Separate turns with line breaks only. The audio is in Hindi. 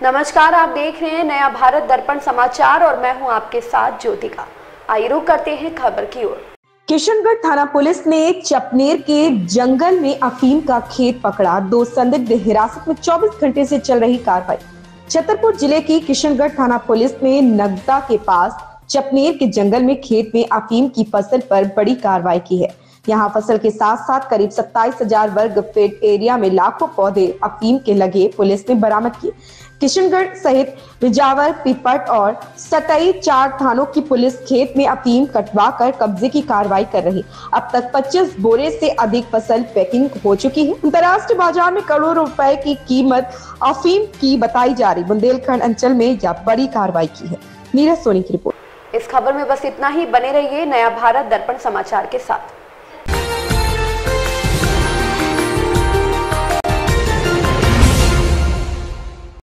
नमस्कार, आप देख रहे हैं नया भारत दर्पण समाचार और मैं हूं आपके साथ ज्योतिका। आइए रुक करते हैं खबर की ओर।
किशनगढ़ थाना पुलिस ने चपनेर के जंगल में अफीम का खेत पकड़ा। 2 संदिग्ध हिरासत में 24 घंटे से चल रही कार्रवाई। छतरपुर जिले की किशनगढ़ थाना पुलिस ने नगदा के पास चपनेर के जंगल में खेत में अफीम की फसल पर बड़ी कार्रवाई की है। यहाँ फसल के साथ साथ करीब 27,000 वर्ग फीट एरिया में लाखों पौधे अफीम के लगे पुलिस ने बरामद किए। किशनगढ़ सहित बिजावर, पीपट और सतई 4 थानों की पुलिस खेत में अफीम कटवा कर कब्जे की कार्रवाई कर रही। अब तक 25 बोरे से अधिक फसल पैकिंग हो चुकी है। अंतर्राष्ट्रीय बाजार में करोड़ों रुपए की कीमत अफीम की बताई जा रही। बुंदेलखंड अंचल में यह बड़ी कार्रवाई की है। नीरज सोनी की रिपोर्ट।
इस खबर में बस इतना ही। बने रहिए नया भारत दर्पण समाचार के साथ।